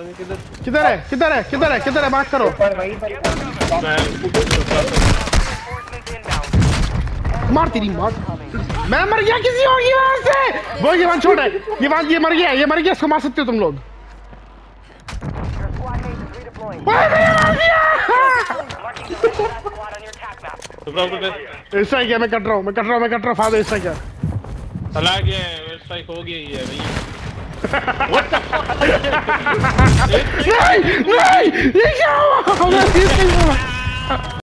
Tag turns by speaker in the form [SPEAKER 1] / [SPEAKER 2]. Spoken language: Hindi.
[SPEAKER 1] किधर है किधर है किधर है किधर है बात करो। मार तेरी मार। मैं मर गया किसी और की वजह से। वो ये वन छोड़ है ये मर गया इसको मार सकते हो तुम लोग। ऐसा क्या मैं कट रहा हूँ फादर ऐसा क्या
[SPEAKER 2] चला गया एयरस्ट्राइक हो गई है भैया। नहीं ये क्या हुआ।